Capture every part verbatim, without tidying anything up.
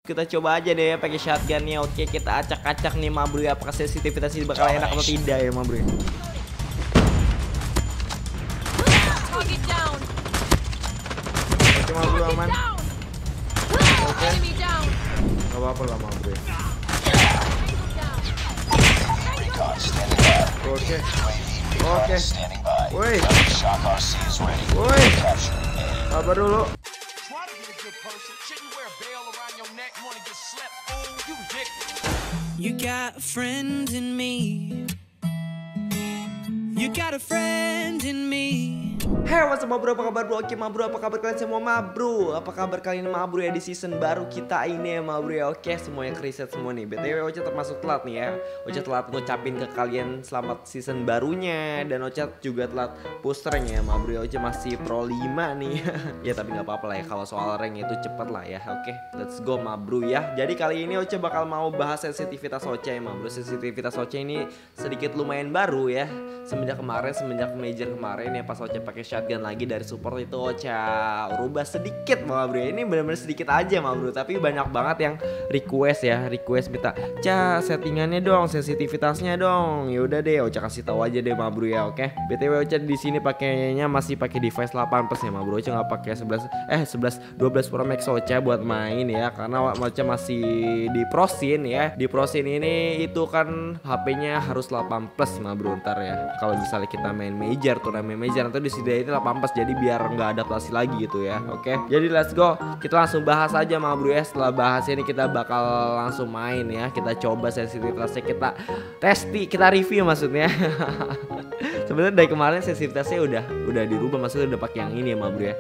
kita coba aja deh pakai shotgunnya. Oke, kita acak-acak nih ma bro ya, apakah sensitivitas ini bakal enak atau tidak ya ma bro. Oke ma bro, aman. Oke, nggak apa-apa lah ma bro. Oke, oke, woi, woi, sabar dulu. You got a friend in me. You got a friend in me. Hey, what's up ma bro, apa kabar bro? Oke ma bro, apa kabar kalian semua ma bro? Apa kabar kalian ma bro ya di season baru kita ini ya ma bro ya? Oke, semuanya kereset semua nih. B T W Ocha termasuk telat nih ya. Ocha telat ngucapin ke kalian selamat season barunya. Dan Ocha juga telat posternya ma bro ya. Ocha masih pro lima nih. Ya tapi gak apa-apa lah ya, kalau soal rank itu cepet lah ya. Oke, let's go ma bro ya. Jadi kali ini Ocha bakal mau bahas sensitivitas Ocha ya ma bro. Sensitivitas Ocha ini sedikit lumayan baru ya. Semenjak kemarin, semenjak major kemarin ya, pas Ocha pakai shotgun lagi dari support itu Ocha rubah sedikit ma bro. Ini bener-bener sedikit aja ma bro, tapi banyak banget yang request ya, request minta, "Ca, settingannya dong, sensitivitasnya dong." Ya udah deh, Ocha kasih tahu aja deh ma bro ya, oke. B T W Ocha di sini pakainya masih pakai device delapan plus ya ma bro. Ocha nggak pakai sebelas eh sebelas dua belas Pro Max Ocha buat main ya, karena Ocha masih di prosin ya. Di prosin ini itu kan H P-nya harus delapan plus ma bro ntar ya. Kalau misalnya kita main major, turnamen major, nanti di sini itu delapan plus, jadi biar nggak adaptasi lagi gitu ya. Oke, jadi let's go, kita langsung bahas aja ma bro ya. Setelah bahas ini kita bakal langsung main ya. Kita coba sensitivitasnya, kita testi, kita review maksudnya. Sebenarnya dari kemarin sensitivitasnya udah udah dirubah, maksudnya udah pakai yang ini ya ma bro ya.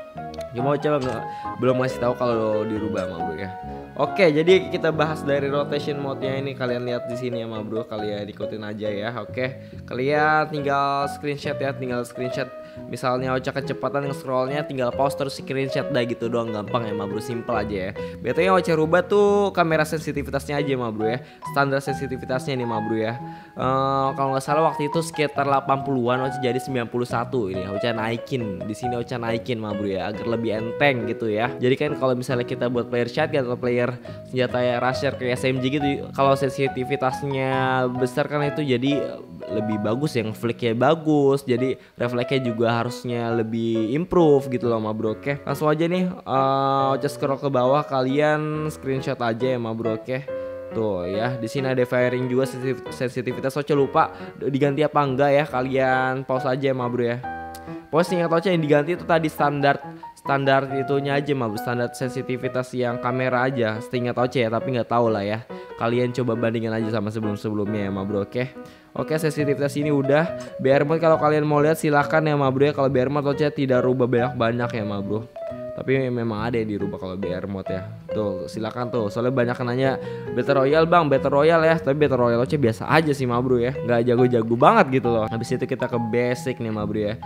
Cuma coba nggak, belum ngasih tahu kalau dirubah ma bro ya. Oke, jadi kita bahas dari rotation mode-nya ini. Kalian lihat di sini ya ma bro, kalian ikutin aja ya. Oke, kalian tinggal screenshot ya, tinggal screenshot. Misalnya Ocha kecepatan nge-scrollnya, tinggal pause terus screenshot dah gitu doang, gampang ya ma bro, simple aja ya. Betulnya Ocha rubah tuh kamera sensitivitasnya aja ma bro ya, standar sensitivitasnya nih ma bro ya. Uh, kalau nggak salah waktu itu sekitar delapan puluhan, Ocha jadi sembilan puluh satu. Ini Ocha naikin, di sini Ocha naikin ma bro ya, agar lebih enteng gitu ya. Jadi kan kalau misalnya kita buat player shotgun atau player senjata ya rusher kayak S M G gitu, kalau sensitivitasnya besar kan itu jadi lebih bagus, yang flicknya bagus, jadi refleksnya juga harusnya lebih improve gitu loh ma bro. Oke, langsung aja nih uh, Ocha scroll ke bawah, kalian screenshot aja ya ma bro. Oke, tuh ya, di sini ada firing juga sensitivitas. Ocha lupa diganti apa enggak ya, kalian pause aja ya ma bro ya. Pause ingat Ocha yang diganti itu tadi standar standar itunya aja ma bro, standar sensitivitas yang kamera aja, seingat Ocha ya, tapi nggak tahu lah ya. Kalian coba bandingin aja sama sebelum-sebelumnya ya ma bro. Oke. Oke, sensitivitas ini udah. B R mode kalau kalian mau lihat silahkan ya ma bro ya. Kalau B R mode Ocha tidak rubah banyak-banyak ya ma bro. Tapi memang ada yang dirubah kalau B R mode ya. Tuh, silakan tuh. Soalnya banyak yang nanya Battle Royale bang, Battle Royale ya. Tapi Battle Royale Ocha biasa aja sih ma bro ya. Nggak jago-jago banget gitu loh. Habis itu kita ke basic nih ma bro ya.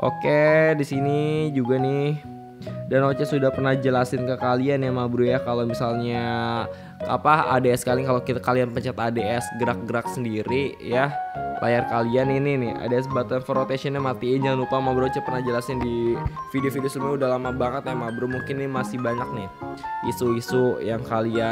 Oke, di sini juga nih. Dan Ocha sudah pernah jelasin ke kalian ya ma bro ya, kalau misalnya apa A D S kalian, kalau kita kalian pencet A D S gerak-gerak sendiri ya, layar kalian ini nih A D S button for rotationnya matiin, jangan lupa ma bro. Ocha pernah jelasin di video-video sebelumnya, udah lama banget ya ma bro. Mungkin ini masih banyak nih isu-isu yang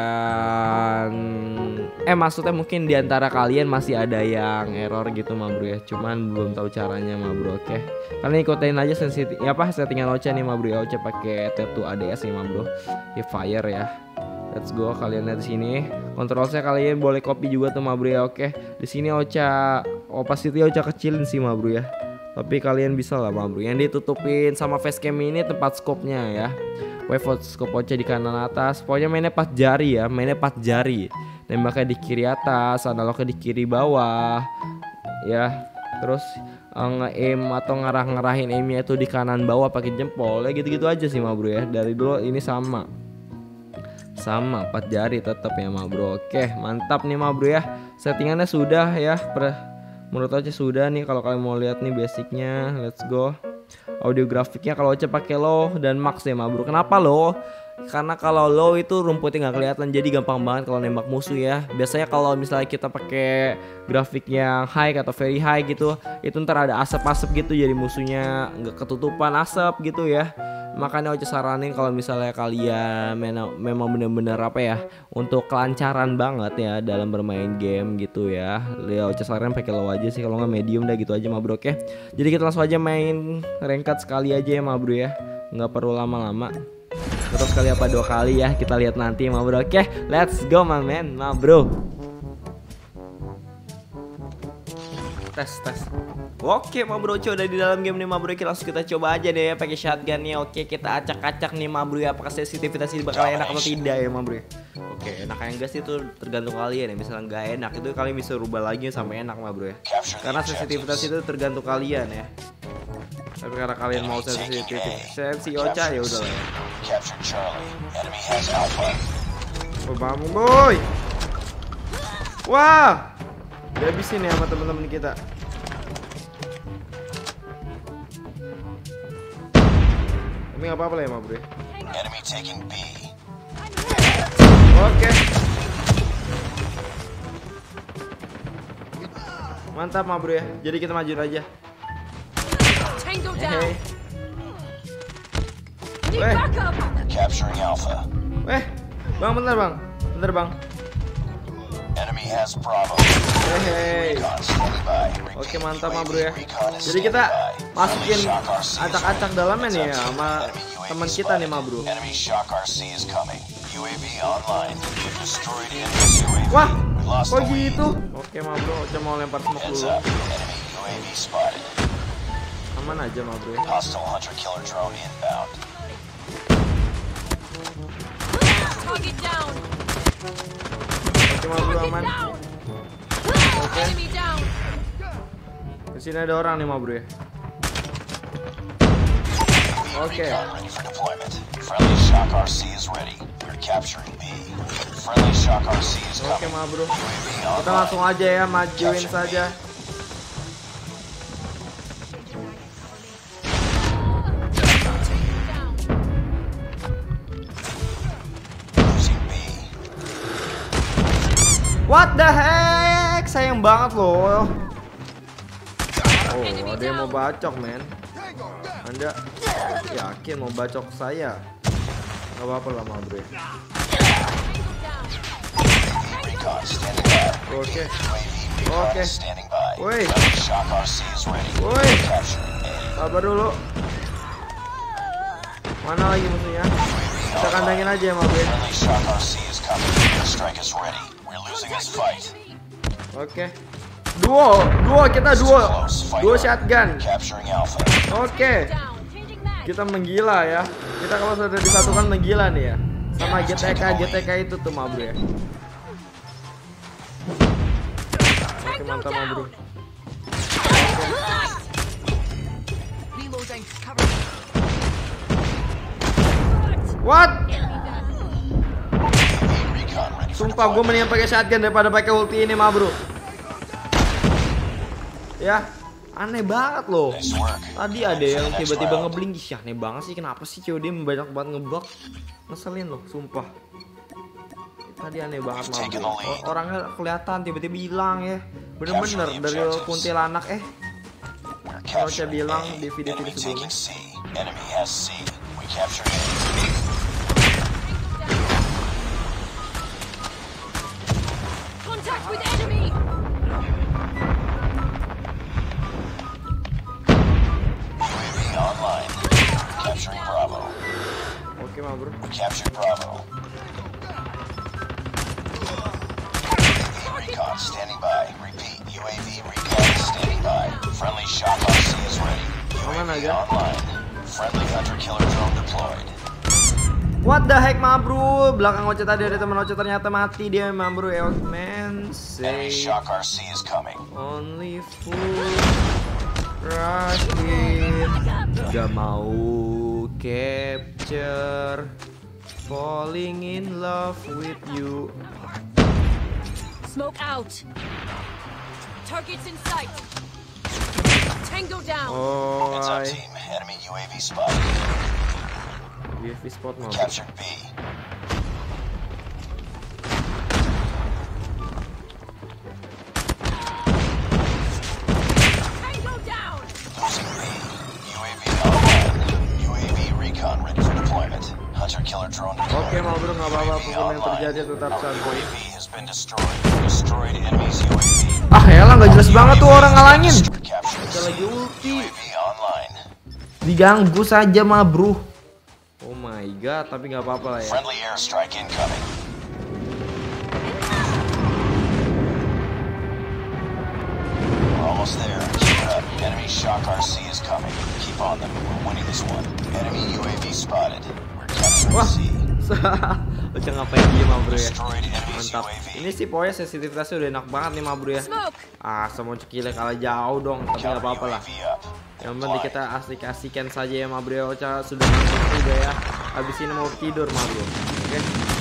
kalian eh maksudnya mungkin diantara kalian masih ada yang error gitu ma bro ya, cuman belum tahu caranya ma bro. Oke, kalian ikutin aja sensitif ya apa settingan Ocha nih ma bro ya. Ocha pakai tattoo A D S nih ma bro, hip fire ya. Let's go, kalian lihat di sini. Kontrolnya kalian boleh copy juga tuh ma bro ya. Oke, di sini Ocha opacity Ocha kecilin sih ma bro ya. Tapi kalian bisa lah ma bro. Yang ditutupin sama facecam ini tempat scope-nya ya. Wave scope Ocha di kanan atas. Pokoknya mainnya pas jari ya, mainnya pas jari. Nembaknya di kiri atas, analognya di kiri bawah. Ya, terus nge-aim atau ngarah-ngarahin aimnya itu di kanan bawah pakai jempol. Ya gitu-gitu aja sih ma bro ya. Dari dulu ini sama. Sama empat jari tetap ya ma bro. Oke, mantap nih ma bro ya. Settingannya sudah ya. Menurut Ocha sudah nih. Kalau kalian mau lihat nih basicnya, let's go. Audio grafiknya kalau Ocha pakai low dan max ya ma bro. Kenapa low? Karena kalau low itu rumputnya nggak kelihatan, jadi gampang banget kalau nembak musuh ya. Biasanya kalau misalnya kita pakai grafik yang high atau very high gitu, itu ntar ada asap-asap gitu, jadi musuhnya nggak ketutupan asap gitu ya. Makanya Ocha saranin kalau misalnya kalian mena- memang bener-bener apa ya, untuk kelancaran banget ya dalam bermain game gitu ya, ya Ocha saranin pakai low aja sih, kalau nggak medium dah gitu aja ma bro. Oke, jadi kita langsung aja main ranked sekali aja ya ma bro ya, nggak perlu lama-lama. Atau sekali apa dua kali ya, kita lihat nanti ma bro. Oke, let's go ma man, ma bro. Tes tes. Oke ma bro, udah di dalam game nih ma bro. Kita langsung kita coba aja deh ya pakai shotgunnya. Oke, kita acak-acak nih ma bro ya, apakah sensitivitas ini bakal enak atau tidak ya ma bro. Oke, enak yang gas itu tergantung kalian ya. Misalnya nggak enak itu kalian bisa rubah lagi sampai enak ma bro ya, karena sensitivitas itu tergantung kalian ya. Tapi karena kalian mau sensitif sensi Ocha ya udah lah ya. Oh, bangun boy. Wah, dihabisin ya sama teman-teman kita. Tapi nggak apa-apa lah ya ma bro. Oke, mantap ma bro ya. Jadi kita majuin aja. Hey. Weh, weh, bang bentar bang, bentar bang. Hehe. Oke mantap ma bro ya. Jadi kita masukin acak-acak dalamnya nih ya sama teman kita nih ma bro. Wah, kok gitu? Oke ma bro, Ocha mau lempar smoke dulu. Aman aja ma bro. Oke ma bro, aman. Oke. Di sini ada orang nih ma bro ya. Oke. Oke ma bro, kita langsung aja ya, majuin saja. What the heck, sayang banget loh. Oh, ada yang mau bacok men. Anda yakin mau bacok saya? Gak apa-apa lah ma bro. Oke, oke, woi, woi, sabar dulu. Mana lagi musuhnya? Kita kandangin aja ya ma bro. Oke, duo, duo kita duo, duo shotgun. Oke, kita menggila ya. Kita kalau sudah disatukan menggila nih ya, sama G T K G T K itu tuh ma bro ya. Oke mantap ma bro. What? Sumpah gue mendingan pakai shotgun daripada pakai ulti ini ma bro. Ya, aneh banget loh. Tadi ada yang tiba-tiba ngeblink. Ih, aneh banget sih, kenapa sih C O D banyak banget ngebug. Ngeselin loh, sumpah. Tadi aneh banget ma bro. Orangnya kelihatan tiba-tiba hilang ya. Bener-bener dari kuntilanak eh. Kalau saya bilang di video-video sebelumnya. Oke ma bro. Recon standing by. Repeat. U A V recon standing by. Friendly shock R C is ready. U A V online. Friendly hunter killer drone deployed. What the heck ma bro? Belakang Ocha tadi ada teman Ocha ternyata mati dia ma bro. Eh man, say shock R C is coming. Only fool rush in. Gak mau capture. Falling in love with you. Smoke out. Targets in sight. Tango down. Oh, Heads up, team. Enemy U A V spotted. U A V spot mau. Captured B. Tango down. Losing B. U A V online. U A V recon ready. apapun yang terjadi tetap santai. U A V has been destroyed. Destroyed enemy's U A V. Ah elah nggak jelas banget tuh orang ngalangin. Capturing Kita lagi C. ulti. U A V online. Diganggu saja mah bro. Oh my god, tapi nggak apa-apa lah ya. Friendly airstrike incoming. We're almost there. Keep it up. Enemy shock R C is coming. Keep on them. We're winning this one. Enemy U A V spotted. We're capturing Wah. C. Ocha ngapain dia mah bro ya. Destroyed enemy's Mantap. U A V. Ini sih pokoknya sensitivitasnya udah enak banget nih mah bro ya. Smoke. Ah sama cekilnya kalah jauh dong, tapi nggak Counter apa-apa lah. U A V up. Yang penting kita asik-asikan saja ya mah bro ya. Ocha sudah ngantuk juga ya. Habis ini mau tidur mah bro. Oke.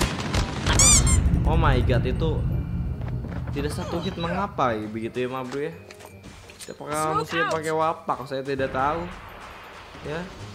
Oh my god, itu tidak satu hit mengapa ya begitu ya mah bro ya. Apakah mesti pakai wapak? Saya tidak tahu. Ya.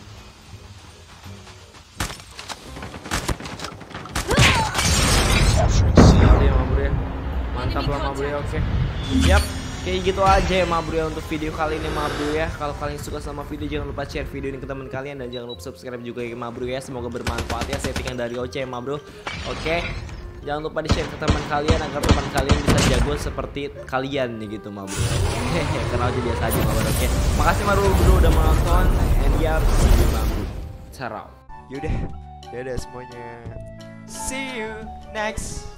Capturing C. Kali ya mah bro ya. Mantap lah mah bro ya. Oke. Yap. Kayak gitu aja ya mah bro ya untuk video kali ini mah bro ya. Kalau kalian suka sama video jangan lupa share video ini ke teman kalian dan jangan lupa subscribe juga ya mah bro ya. Semoga bermanfaat ya settingan dari Ocha ya mah bro. Oke. Jangan lupa di share ke teman kalian agar teman kalian bisa jago seperti kalian nih gitu mah bro. Hehe, kenal aja biasa aja mah bro. Oke. Makasih mah bro bro udah menonton and ya see you mah bro. Ciao. Yaudah, dadah semuanya. See you next